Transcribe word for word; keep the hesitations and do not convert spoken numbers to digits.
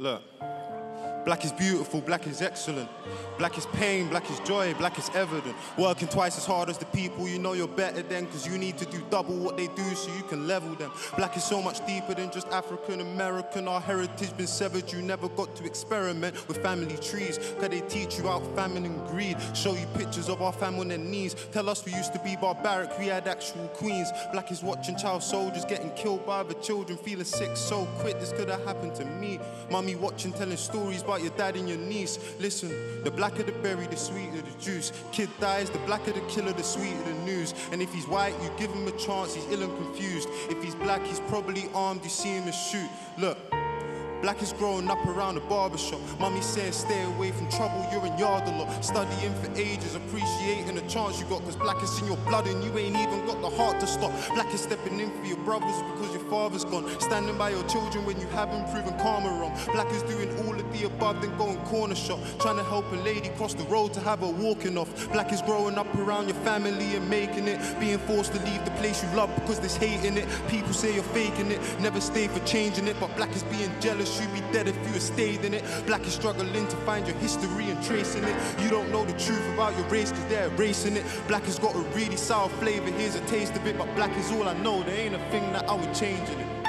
Look, black is beautiful, black is excellent. Black is pain, black is joy, black is evident. Working twice as hard as the people you know you're better than, cause you need to do double what they do so you can level them. Black is so much deeper than just African American. Our heritage been severed, you never got to experiment with family trees. Cause they teach you out famine and greed. Show you pictures of our fam on their knees. Tell us we used to be barbaric, we had actual queens. Black is watching child soldiers getting killed by the children, feeling sick so quick, this could have happened to me. Mummy watching, telling stories about your dad and your niece. Listen, the blacker the berry, the sweeter the juice. Kid dies, the blacker the killer, the sweeter the news. And if he's white, you give him a chance, he's ill and confused. If he's black, he's probably armed, you see him and shoot. Look, black is growing up around the barbershop. Mummy says stay away from trouble, you're in yard a lot. Studying for ages, appreciating the chance you got, cause black is in your blood and you ain't even got the heart to stop. Black is stepping in for your brothers because your father's gone. Standing by your children when you haven't proven karma wrong. Black is doing all of the above, then going corner shop. Trying to help a lady cross the road to have her walking off. Black is growing up around your family and making it. Being forced to leave the place you love because there's hate in it. People say you're faking it, never stay for changing it. But black is being jealous, you'd be dead if you had stayed in it. Black is struggling to find your history and tracing it. You don't know the truth about your race cause they're erasing it. Black has got a really sour flavor, here's a taste of it. But black is all I know, there ain't a thing that I would change in it.